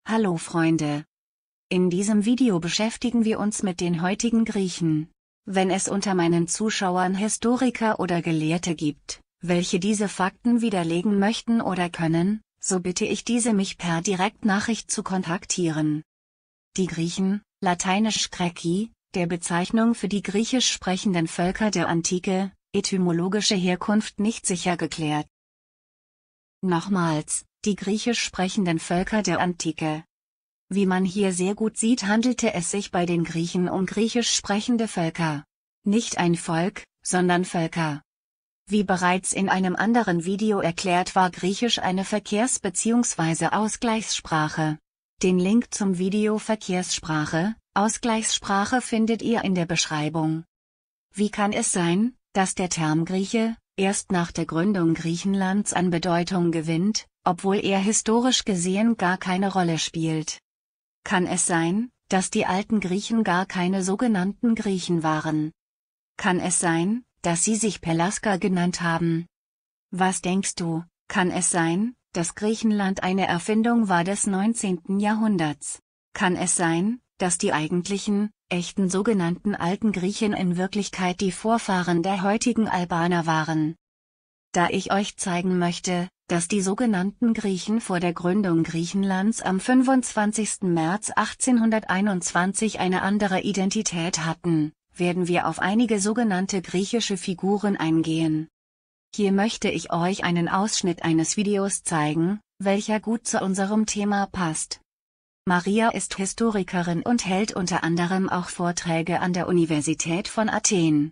Hallo Freunde! In diesem Video beschäftigen wir uns mit den heutigen Griechen. Wenn es unter meinen Zuschauern Historiker oder Gelehrte gibt, welche diese Fakten widerlegen möchten oder können, so bitte ich diese mich per Direktnachricht zu kontaktieren. Die Griechen, lateinisch Greci, der Bezeichnung für die griechisch sprechenden Völker der Antike, etymologische Herkunft nicht sicher geklärt. Nochmals, die griechisch sprechenden Völker der Antike. Wie man hier sehr gut sieht, handelte es sich bei den Griechen um griechisch sprechende Völker. Nicht ein Volk, sondern Völker. Wie bereits in einem anderen Video erklärt, war Griechisch eine Verkehrs- bzw. Ausgleichssprache. Den Link zum Video Verkehrssprache, Ausgleichssprache findet ihr in der Beschreibung. Wie kann es sein, dass der Term Grieche erst nach der Gründung Griechenlands an Bedeutung gewinnt, obwohl er historisch gesehen gar keine Rolle spielt? Kann es sein, dass die alten Griechen gar keine sogenannten Griechen waren? Kann es sein, dass sie sich Pelasger genannt haben? Was denkst du, kann es sein, dass Griechenland eine Erfindung war des 19. Jahrhunderts? Kann es sein, dass die eigentlichen, echten sogenannten alten Griechen in Wirklichkeit die Vorfahren der heutigen Albaner waren? Da ich euch zeigen möchte, dass die sogenannten Griechen vor der Gründung Griechenlands am 25. März 1821 eine andere Identität hatten, werden wir auf einige sogenannte griechische Figuren eingehen. Hier möchte ich euch einen Ausschnitt eines Videos zeigen, welcher gut zu unserem Thema passt. Maria ist Historikerin und hält unter anderem auch Vorträge an der Universität von Athen.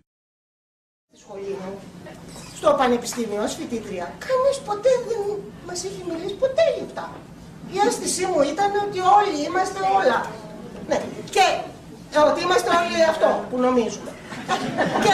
Στο πανεπιστήμιο ως φοιτήτρια, κανείς ποτέ δεν μας είχε μιλήσει ποτέ για αυτά. Η αίσθησή μου ήταν ότι όλοι είμαστε όλα. Ναι, και ότι είμαστε όλοι αυτό που νομίζουμε. Και...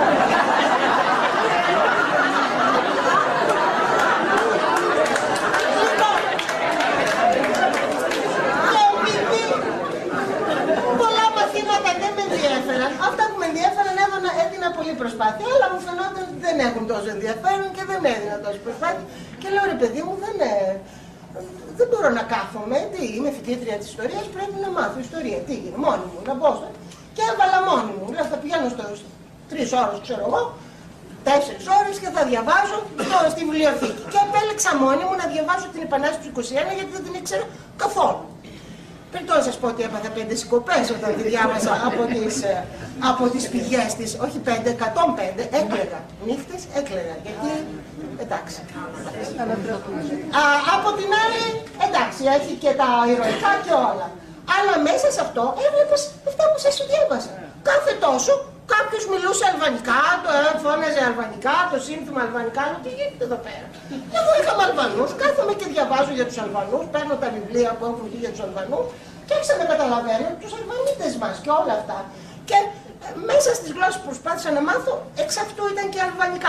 πολλά μαθήματα δεν με ενδιέφεραν. Αυτά που με ενδιέφεραν έδινα πολύ προσπάθεια, αλλά μου φαινόταν ότι δεν έχουν τόσο ενδιαφέρον και δεν έδινα τόσο προσπάθεια. Και λέω ρε παιδί μου, δεν μπορώ να κάθομαι. Τι, είμαι φοιτήτρια της ιστορίας, πρέπει να μάθω ιστορία. Τι είναι, μόνη μου, να μπω. Και έβαλα μόνη μου. Λέω θα πηγαίνω 3 ώρες, ξέρω εγώ, 4 ώρες και θα διαβάζω στη βιβλιοθήκη. Και επέλεξα μόνη μου να διαβάσω την Επανάσταση του 21 γιατί δεν την ήξερα καθόλου. Πριν τώρα σας πω ότι έπαθα 5 συγκοπές όταν τη διάβασα από τις πηγές της, όχι 5, 105, έκλαιγα. Νύχτες έκλαιγα, γιατί εντάξει. Από την άλλη, εντάξει, έχει και τα ηρωικά και όλα. Αλλά μέσα σε αυτό έβλεπες αυτά που σας διάβασα. Κάθε τόσο κάποιος μιλούσε αλβανικά, φώναζε αλβανικά, το σύνθημα αλβανικά, τι γίνεται εδώ πέρα. Εγώ είχαμε Αλβανούς, κάθομαι και διαβάζω για τους Αλβανούς, παίρνω τα βιβλία που έχουν βγει για τους Αλβανούς και άρχισα να καταλαβαίνω τους Αλβανίτες μας και όλα αυτά. Και μέσα στις γλώσσες που προσπάθησα να μάθω, εξ αυτού ήταν και αλβανικά.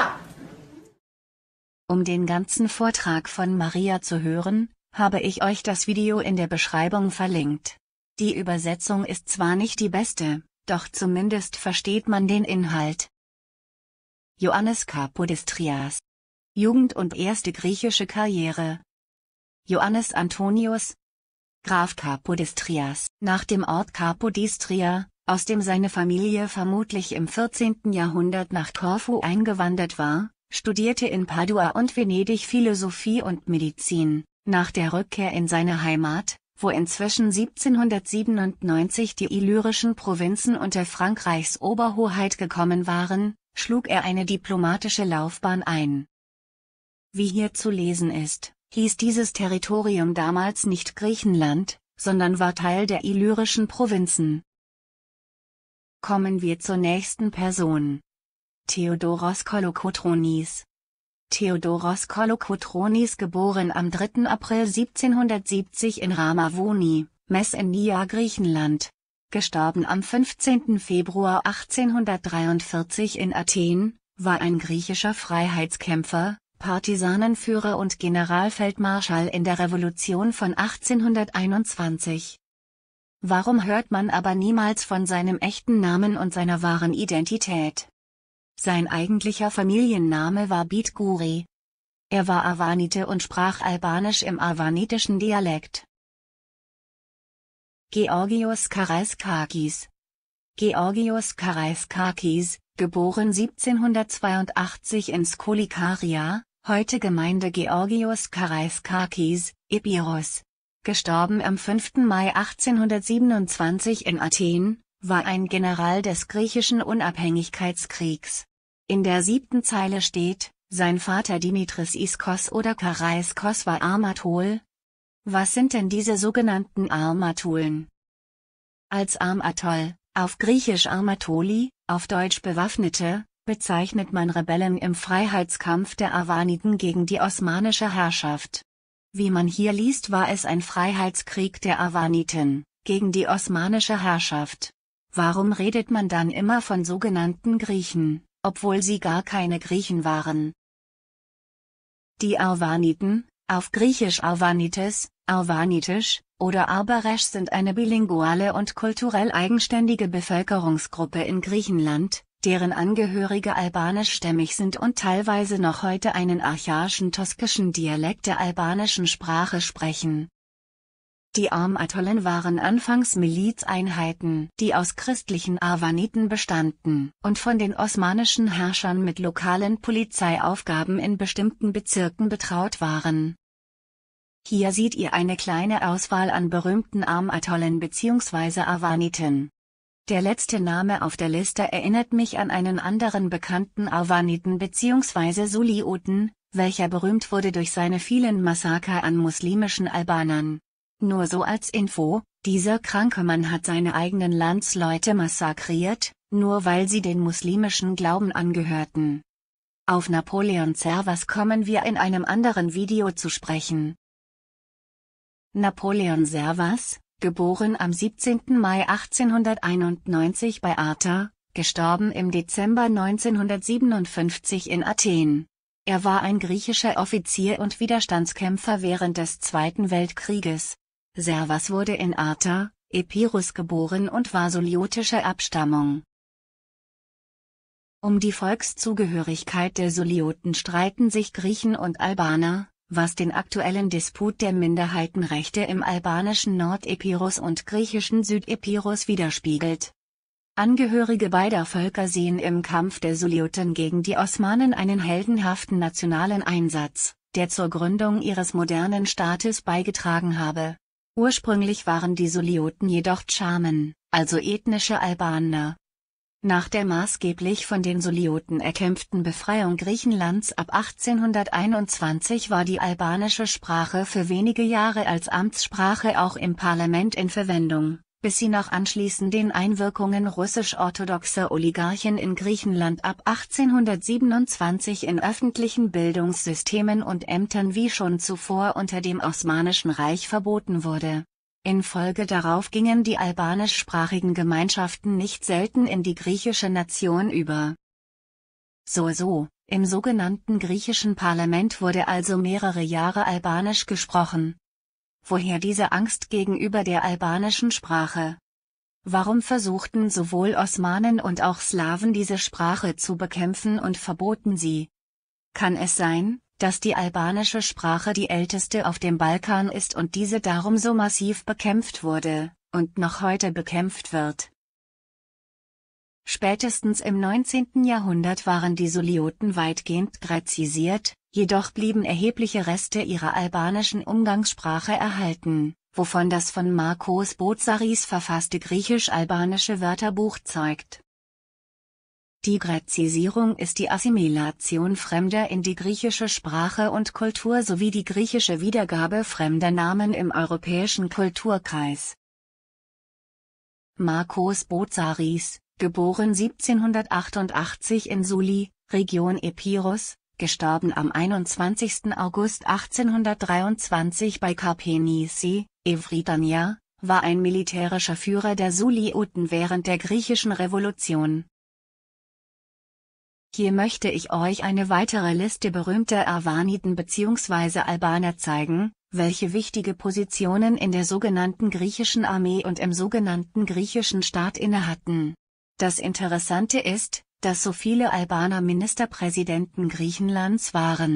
Um den ganzen Vortrag von Maria zu hören, habe ich euch das Video in der Beschreibung verlinkt. Die Übersetzung ist zwar nicht die beste, doch zumindest versteht man den Inhalt. Ioannis Kapodistrias. Jugend und erste griechische Karriere. Ioannis Antonios, Graf Kapodistrias. Nach dem Ort Kapodistria, aus dem seine Familie vermutlich im 14. Jahrhundert nach Korfu eingewandert war, studierte in Padua und Venedig Philosophie und Medizin. Nach der Rückkehr in seine Heimat, wo inzwischen 1797 die illyrischen Provinzen unter Frankreichs Oberhoheit gekommen waren, schlug er eine diplomatische Laufbahn ein. Wie hier zu lesen ist, hieß dieses Territorium damals nicht Griechenland, sondern war Teil der illyrischen Provinzen. Kommen wir zur nächsten Person. Theodoros Kolokotronis. Theodoros Kolokotronis, geboren am 3. April 1770 in Ramavoni, Messenia, Griechenland. Gestorben am 15. Februar 1843 in Athen, war ein griechischer Freiheitskämpfer, Partisanenführer und Generalfeldmarschall in der Revolution von 1821. Warum hört man aber niemals von seinem echten Namen und seiner wahren Identität? Sein eigentlicher Familienname war Bitguri. Er war Avanite und sprach Albanisch im avanitischen Dialekt. Georgios Karaiskakis. Georgios Karaiskakis, geboren 1782 in Skolikaria, heute Gemeinde Georgios Karaiskakis, Epirus. Gestorben am 5. Mai 1827 in Athen, war ein General des griechischen Unabhängigkeitskriegs. In der 7. Zeile steht, sein Vater Dimitris Iskos oder Karaiskos war Armatol. Was sind denn diese sogenannten Armatolen? Als Armatol, auf Griechisch Armatoli, auf Deutsch Bewaffnete, bezeichnet man Rebellen im Freiheitskampf der Arvaniden gegen die osmanische Herrschaft. Wie man hier liest, war es ein Freiheitskrieg der Arvaniten gegen die osmanische Herrschaft. Warum redet man dann immer von sogenannten Griechen, obwohl sie gar keine Griechen waren? Die Arvaniten, auf Griechisch Arvanites, Arvanitisch, oder Arbaresch sind eine bilinguale und kulturell eigenständige Bevölkerungsgruppe in Griechenland, deren Angehörige albanischstämmig sind und teilweise noch heute einen archaischen toskischen Dialekt der albanischen Sprache sprechen. Die Armatolen waren anfangs Milizeinheiten, die aus christlichen Arvaniten bestanden und von den osmanischen Herrschern mit lokalen Polizeiaufgaben in bestimmten Bezirken betraut waren. Hier seht ihr eine kleine Auswahl an berühmten Armatolen bzw. Arvaniten. Der letzte Name auf der Liste erinnert mich an einen anderen bekannten Arvaniten bzw. Sulioten, welcher berühmt wurde durch seine vielen Massaker an muslimischen Albanern. Nur so als Info, dieser kranke Mann hat seine eigenen Landsleute massakriert, nur weil sie den muslimischen Glauben angehörten. Auf Napoleon Servas kommen wir in einem anderen Video zu sprechen. Napoleon Servas, geboren am 17. Mai 1891 bei Arta, gestorben im Dezember 1957 in Athen. Er war ein griechischer Offizier und Widerstandskämpfer während des Zweiten Weltkrieges. Servas wurde in Arta, Epirus geboren und war suliotischer Abstammung. Um die Volkszugehörigkeit der Sulioten streiten sich Griechen und Albaner, was den aktuellen Disput der Minderheitenrechte im albanischen Nordepirus und griechischen Südepirus widerspiegelt. Angehörige beider Völker sehen im Kampf der Sulioten gegen die Osmanen einen heldenhaften nationalen Einsatz, der zur Gründung ihres modernen Staates beigetragen habe. Ursprünglich waren die Sulioten jedoch Tschamen, also ethnische Albaner. Nach der maßgeblich von den Sulioten erkämpften Befreiung Griechenlands ab 1821 war die albanische Sprache für wenige Jahre als Amtssprache auch im Parlament in Verwendung, bis sie noch anschließend den Einwirkungen russisch-orthodoxer Oligarchen in Griechenland ab 1827 in öffentlichen Bildungssystemen und Ämtern wie schon zuvor unter dem Osmanischen Reich verboten wurde. In Folge darauf gingen die albanischsprachigen Gemeinschaften nicht selten in die griechische Nation über. Im sogenannten griechischen Parlament wurde also mehrere Jahre Albanisch gesprochen. Woher diese Angst gegenüber der albanischen Sprache? Warum versuchten sowohl Osmanen und auch Slawen diese Sprache zu bekämpfen und verboten sie? Kann es sein, dass die albanische Sprache die älteste auf dem Balkan ist und diese darum so massiv bekämpft wurde, und noch heute bekämpft wird? Spätestens im 19. Jahrhundert waren die Sulioten weitgehend gräzisiert, jedoch blieben erhebliche Reste ihrer albanischen Umgangssprache erhalten, wovon das von Markos Botzaris verfasste griechisch-albanische Wörterbuch zeugt. Die Gräzisierung ist die Assimilation Fremder in die griechische Sprache und Kultur sowie die griechische Wiedergabe fremder Namen im europäischen Kulturkreis. Markos Botzaris, geboren 1788 in Suli, Region Epirus, gestorben am 21. August 1823 bei Karpenisi, Evridania, war ein militärischer Führer der Sulioten während der griechischen Revolution. Hier möchte ich euch eine weitere Liste berühmter Arvaniten bzw. Albaner zeigen, welche wichtige Positionen in der sogenannten griechischen Armee und im sogenannten griechischen Staat innehatten. Das Interessante ist, dass so viele Albaner Ministerpräsidenten Griechenlands waren.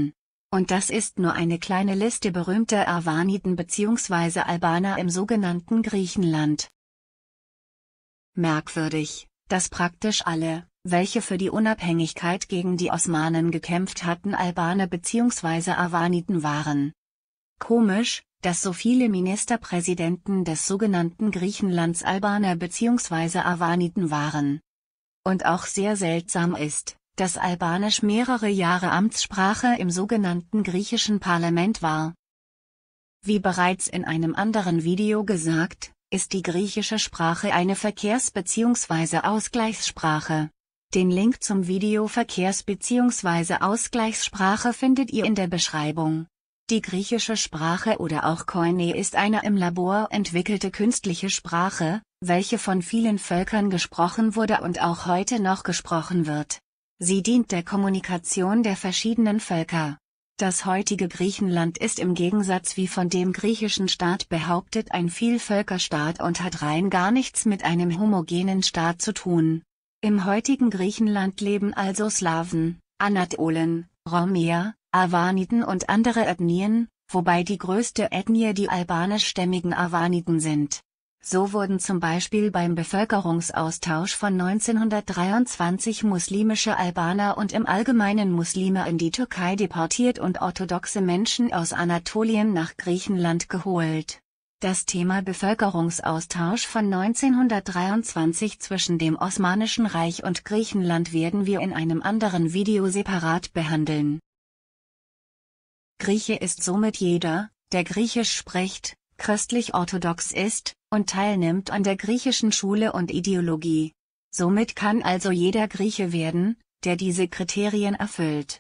Und das ist nur eine kleine Liste berühmter Arvaniten bzw. Albaner im sogenannten Griechenland. Merkwürdig, dass praktisch alle, welche für die Unabhängigkeit gegen die Osmanen gekämpft hatten, Albaner bzw. Arvaniten waren. Komisch, dass so viele Ministerpräsidenten des sogenannten Griechenlands Albaner bzw. Arvaniten waren. Und auch sehr seltsam ist, dass Albanisch mehrere Jahre Amtssprache im sogenannten griechischen Parlament war. Wie bereits in einem anderen Video gesagt, ist die griechische Sprache eine Verkehrs- bzw. Ausgleichssprache. Den Link zum Video Verkehrs- bzw. Ausgleichssprache findet ihr in der Beschreibung. Die griechische Sprache oder auch Koine ist eine im Labor entwickelte künstliche Sprache, welche von vielen Völkern gesprochen wurde und auch heute noch gesprochen wird. Sie dient der Kommunikation der verschiedenen Völker. Das heutige Griechenland ist im Gegensatz wie von dem griechischen Staat behauptet ein Vielvölkerstaat und hat rein gar nichts mit einem homogenen Staat zu tun. Im heutigen Griechenland leben also Slawen, Anatolen, Romer, Arvaniten und andere Ethnien, wobei die größte Ethnie die albanischstämmigen Arvaniten sind. So wurden zum Beispiel beim Bevölkerungsaustausch von 1923 muslimische Albaner und im Allgemeinen Muslime in die Türkei deportiert und orthodoxe Menschen aus Anatolien nach Griechenland geholt. Das Thema Bevölkerungsaustausch von 1923 zwischen dem Osmanischen Reich und Griechenland werden wir in einem anderen Video separat behandeln. Grieche ist somit jeder, der Griechisch spricht, christlich-orthodox ist und teilnimmt an der griechischen Schule und Ideologie. Somit kann also jeder Grieche werden, der diese Kriterien erfüllt.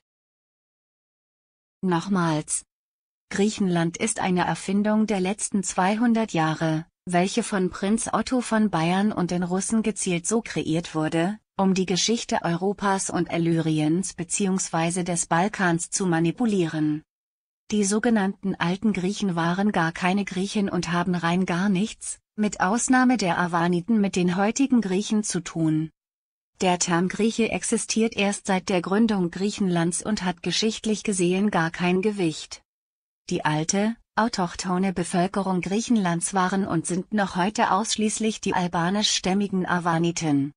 Nochmals. Griechenland ist eine Erfindung der letzten 200 Jahre, welche von Prinz Otto von Bayern und den Russen gezielt so kreiert wurde, um die Geschichte Europas und Illyriens bzw. des Balkans zu manipulieren. Die sogenannten alten Griechen waren gar keine Griechen und haben rein gar nichts, mit Ausnahme der Arvaniten, mit den heutigen Griechen zu tun. Der Term Grieche existiert erst seit der Gründung Griechenlands und hat geschichtlich gesehen gar kein Gewicht. Die alte, autochthone Bevölkerung Griechenlands waren und sind noch heute ausschließlich die albanischstämmigen Arvaniten.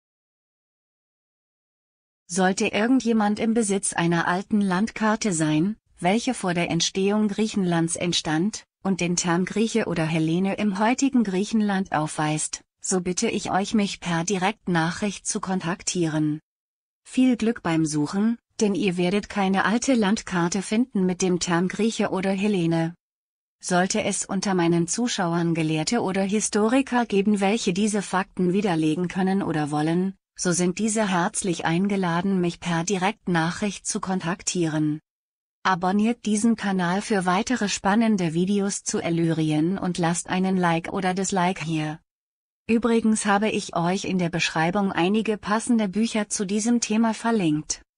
Sollte irgendjemand im Besitz einer alten Landkarte sein, welche vor der Entstehung Griechenlands entstand, und den Term Grieche oder Hellene im heutigen Griechenland aufweist, so bitte ich euch, mich per Direktnachricht zu kontaktieren. Viel Glück beim Suchen, denn ihr werdet keine alte Landkarte finden mit dem Term Grieche oder Hellene. Sollte es unter meinen Zuschauern Gelehrte oder Historiker geben, welche diese Fakten widerlegen können oder wollen, so sind diese herzlich eingeladen, mich per Direktnachricht zu kontaktieren. Abonniert diesen Kanal für weitere spannende Videos zu Illyrien und lasst einen Like oder Dislike hier. Übrigens habe ich euch in der Beschreibung einige passende Bücher zu diesem Thema verlinkt.